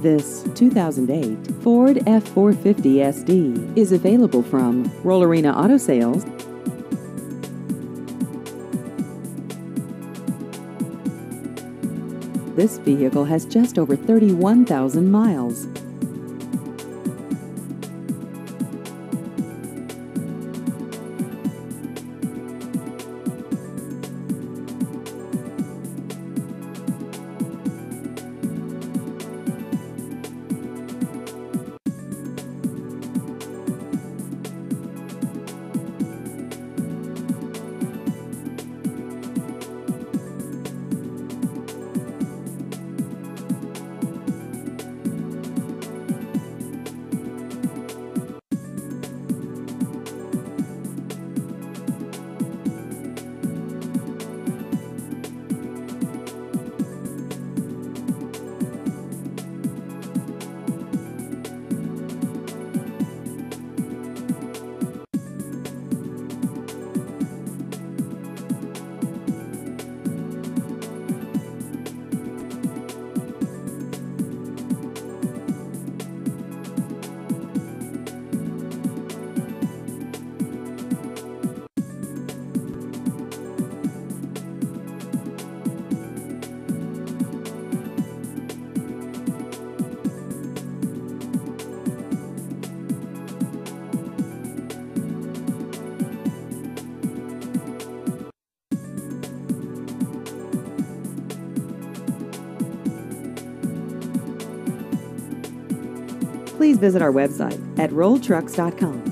This 2008 Ford F-450 SD is available from Rollerina Auto Sales. This vehicle has just over 31,000 miles. Please visit our website at rolltrucks.com.